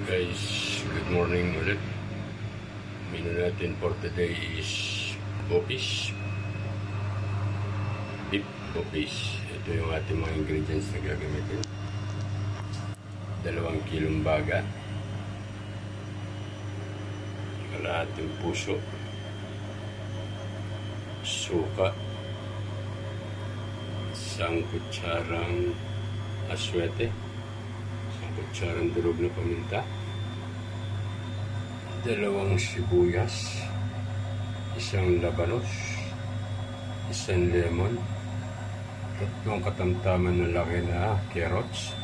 Guys, good morning ulit. Menu natin for today is bopis. Beef bopis. Ito yung ating mga ingredients na gagamitin. 2 kilong baga. Kalahating puso. Suka. 1 kutsarang aswete. 1 kutsarang durog na paminta. 2 sibuyas, 1 labanos, 1 lemon, 3 katamtaman na laki na carrots,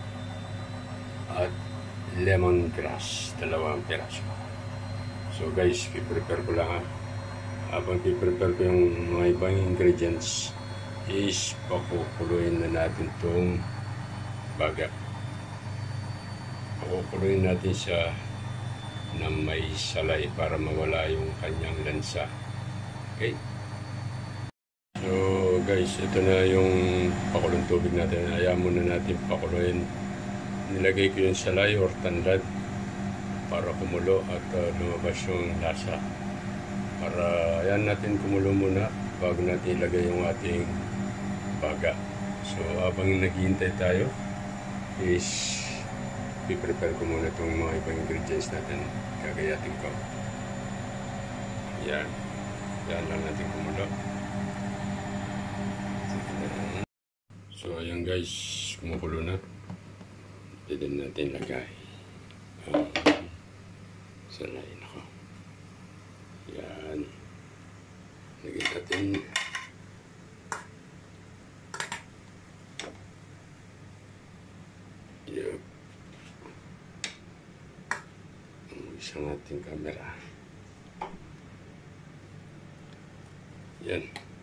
at lemongrass, 2 piraso. So guys, piprepare ko lang ha. Habang piprepare ko yung mga ibang ingredients, is pakukuluin na natin itong baga. Pakukuluin natin siya na may salay para mawala yung kanyang lansa. Okay? So guys, ito na yung pakulong tubig natin. Ayaw muna natin pakuluin. Nilagay ko yung salay or tanlad para kumulo at lumabas yung lasa. Para yan natin kumulo muna bago natin ilagay yung ating baga. So habang naghihintay tayo is i-prepare ko muna itong mga ibang ingredients natin. Gagayatin ko. Yan. Yan lang natin kumulo. So ayan guys, kumukulo na. Pwede natin lagay salay na ko. Yan. Lagyan natin. Yup. Isang ating camera. Yan.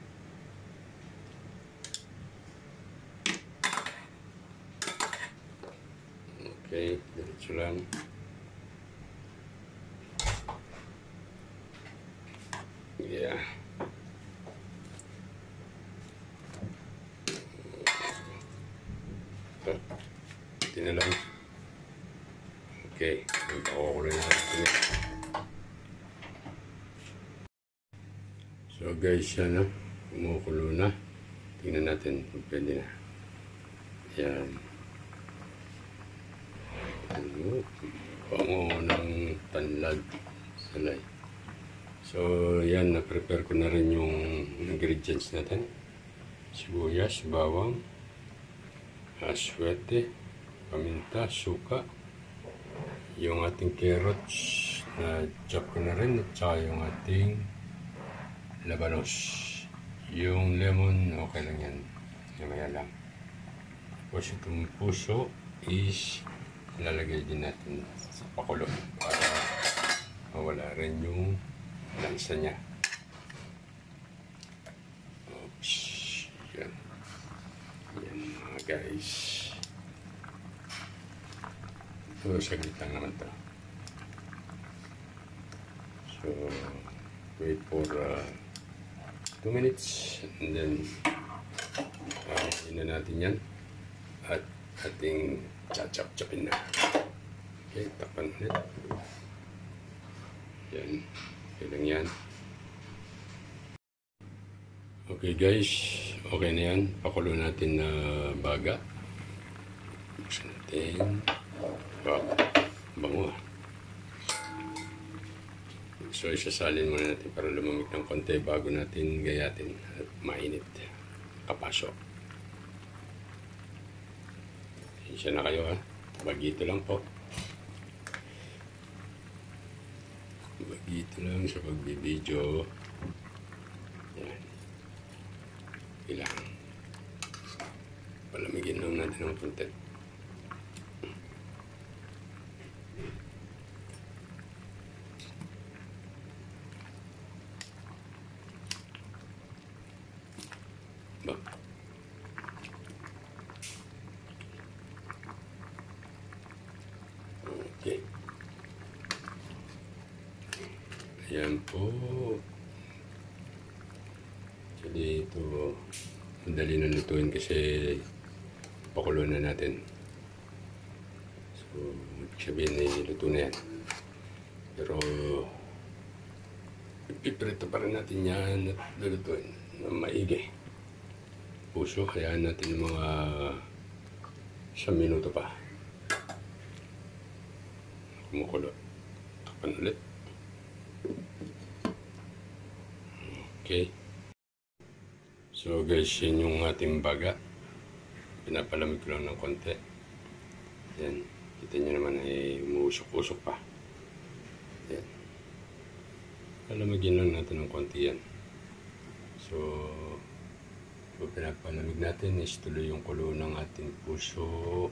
Okay, diretso lang. Yeah. Ito na lang. Okay, magpakukuloy natin. So guys, yan na. Kumukulo na. Tingnan natin kung pwede na. Yan. Pango ng tanlad salay. So yan, na-prepare ko na rin yung ingredients natin. Sibuyas, bawang, aswete, paminta, suka, yung ating carrots na chop ko na rin, at saka yung ating labanos. Yung lemon, okay lang yan. Mamaya lang. Tapos itong puso is lalagay din natin sa pakulo para mawala rin yung lansa niya. Oops. Yan. Yan mga guys. So, saglit lang naman ito. So, wait for 2 minutes and then na natin yan at ating chachap-chapin na. Okay, takpan ulit. Yan. Okay lang yan. Okay guys, okay na yan. Pakulo natin na baga. Buksan natin. Wow, bango ah. So isasalin muna natin para lumamig ng konti bago natin gayatin at mainit. Kapasok. Siya na kayo ha. Bagito lang po. Bagito lang sa pagbibideo. Yan. Kailangan. Palamigin lang natin ng konti. Ba? Okay. Ayan po. Actually, ito madali na lutuin kasi pakulo na natin. So, So, ibig sabihin ay luto na yan. Pero, ipiprito pa rin natin yan at lulutuin na maigi. Puso, kaya natin mga 1 minuto pa. Kumukulo. Takpan ulit. Okay. So guys, yun yung ating baga. Pinapalamig ko lang ng konti. Yan. Kita nyo naman ay umuusok-usok pa. Yan. Palamigin lang natin ng konti yan. So, kung pinapalamig natin is tuloy yung kulo ng ating puso.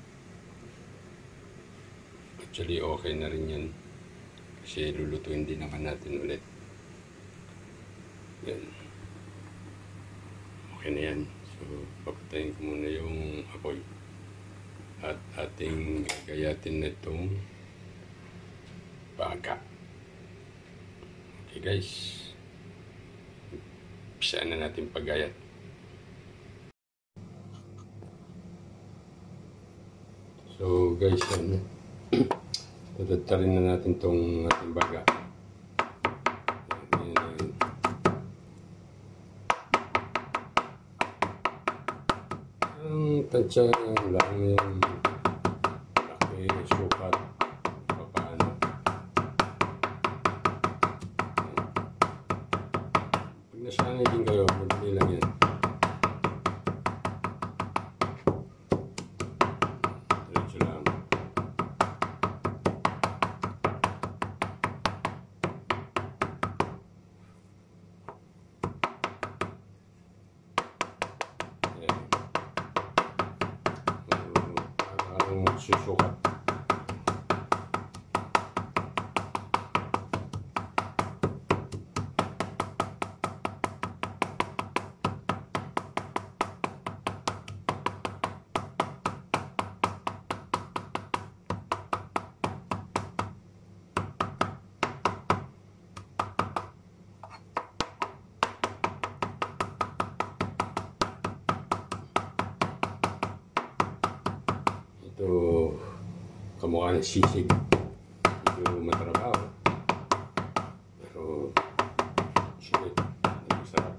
Actually, okay na rin yan. Kasi lulutuin din naman natin ulit. Yan. Okay na yan. So, papatayin ko muna yung apoy. At ating gagayatin na itong baga. Okay guys. Pisaan na natin paggayat. So guys, tatatarin na natin itong ating baga. Ang tansya lang yung laki, sukat, paano. Pag nasanay din kayo, madali lang yan. Diretso lang. Susukat. Ito, kamukha ng sisig. Medyo matrabaho. Pero, sulit. Masarap.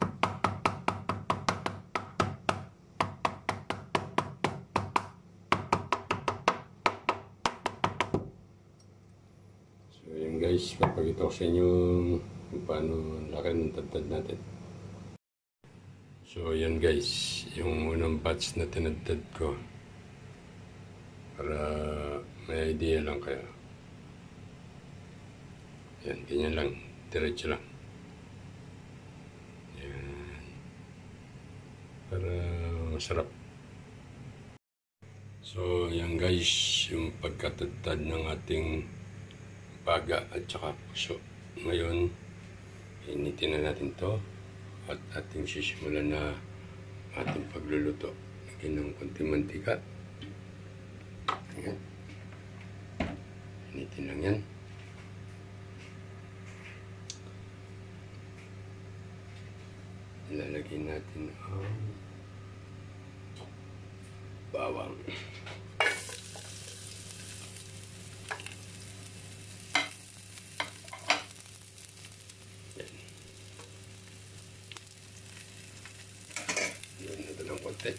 So, yun guys. Papakita ko sa inyo kung paano laki ng tadtad natin. So, yan guys. Yung unang batch na tinadtad ko. Para may idea lang kayo. Yan, ganyan lang. Diretso lang. Yan. Para masarap. So, yan guys, yung pagkatadtad ng ating baga at saka puso. Ngayon, initin na natin to at ating sisimulan na ating pagluluto. Lagyan ng konting mantika. Ayan. Initin lang yan. Ilalagay natin ang bawang. Yan. Yan na ito ng konti.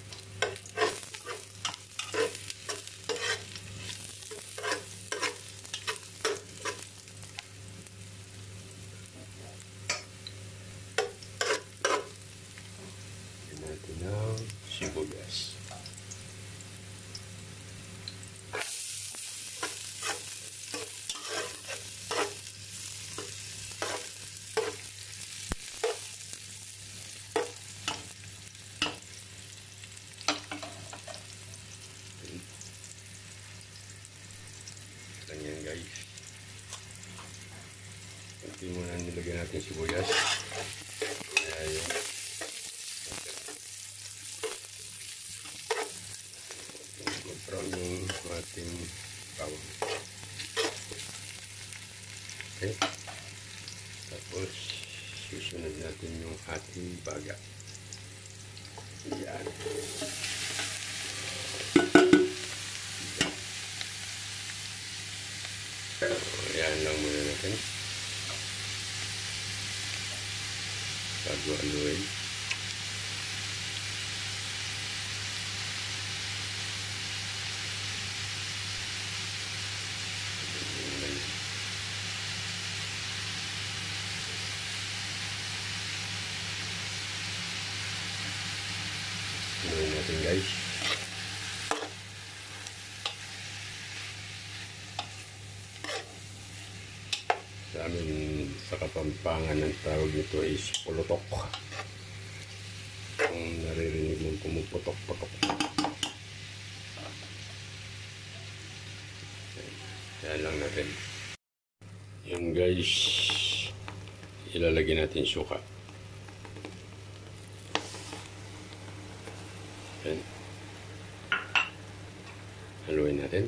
Ng sibuyas. Ganyan guys. Kunti muna nilagyan natin sibuyas. Ayan. Brown yung ating bawang. Okay. Tapos, susunod natin yung ating baga. Yan. Ayan lang muna natin. Bago aluin. Aluin natin guys. Sa amin sa Kapampangan ang tawag nito is pulutok. Kung naririnig mong pumuputok-putok. Yan lang natin. Yan guys, ilalagay natin suka. Yan. Haluin natin.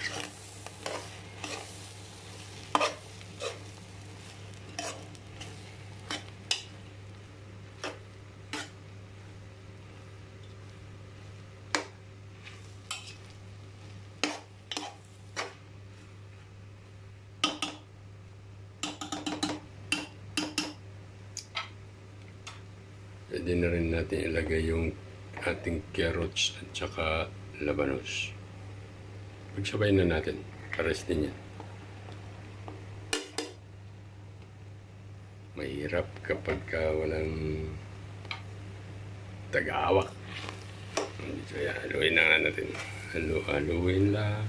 Pwede na rin natin ilagay yung ating carrots at saka labanos. Pagsabay na natin. Pares din yan. Mahirap kapag walang tagahawak. So yan, haluin na natin. Haluin lang.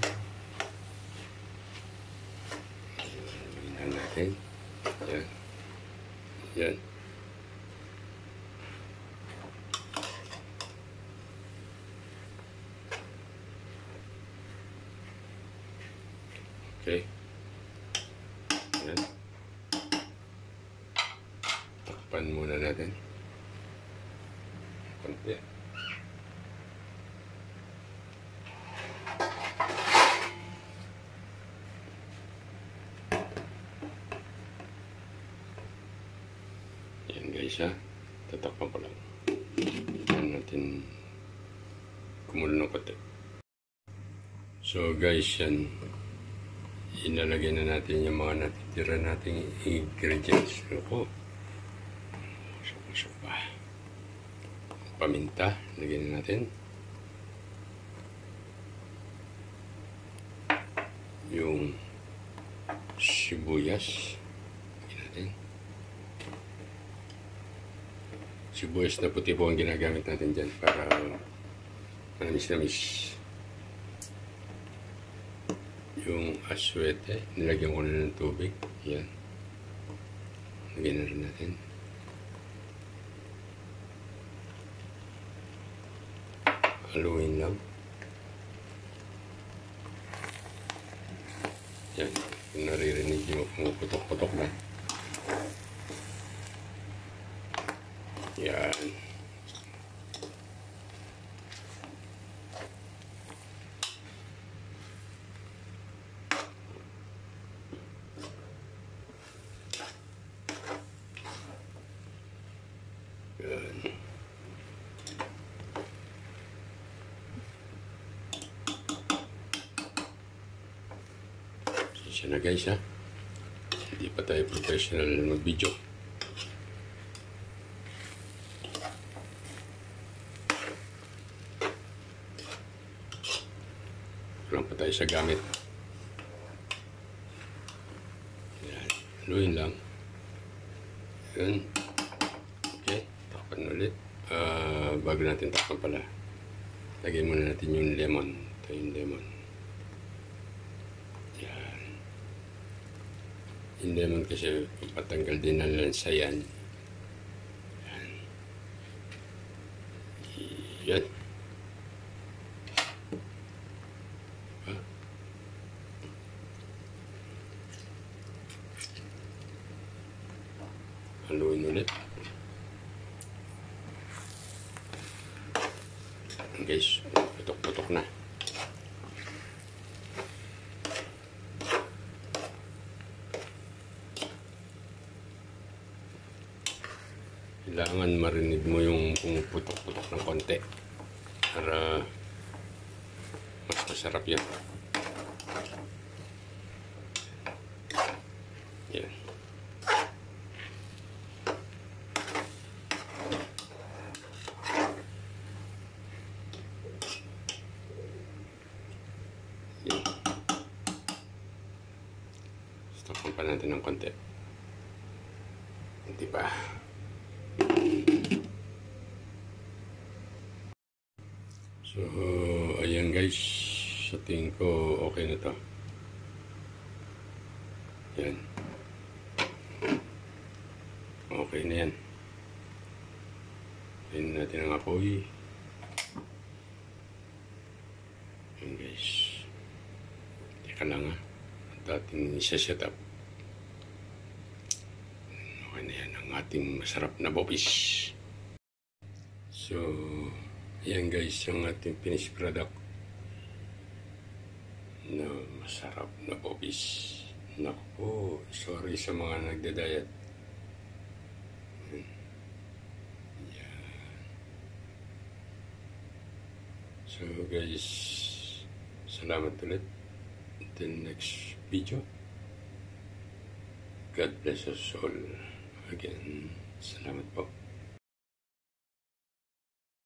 Haluin na natin. Yan. Yan. Okay. Ayan. Takpan muna natin. Konti. Ayan guys ha. Tatakpan ko lang. Ayan natin kumulo ng konti. So guys yan. Inalagay na natin yung mga natitira nating ingredients. Ako. Supa. Paminta. Lagyan na natin. Yung sibuyas. Lagyan natin. Sibuyas na puti po ang ginagamit natin dyan para manamis-namis. Yung aswete, nilagyan ko na ng tubig. Yan. Lagyan na rin natin. Haluin lang. Yan. Kung naririnig nyo, pumuputok-putok na. Yan. Yan. Siya na guys ha. Hindi pa tayo professional mag-video. Kulang pa tayo sa gamit. Yan. Haluin lang. Yan. Okay. Takpan ulit. Bago natin takpan pala. Lagyan muna natin yung lemon. Ito yung lemon. Yan. Yung lemon kasi patanggal din ng lansa yan. Yan. Yan. Haluin ulit. Guys, putok-putok na. Kailangan marinig mo yung pumuputok-putok ng konti para mas masarap yan. Yan. Yan. Stoppan pa natin ng konti. Hindi pa. So, ayan guys. Sa tingin ko, okay na to. Yan. Okay na yan. Tingnan natin ang apoy. Yan guys. Teka lang ha. At ating isa-set up. Okay na yan ang ating masarap na bopis. So, yan guys ang ating finished product na masarap na bopis. Naku, sorry sa mga nagda-diet. Yan. So guys, salamat ulit. Until next video. God bless us all. Again, salamat po.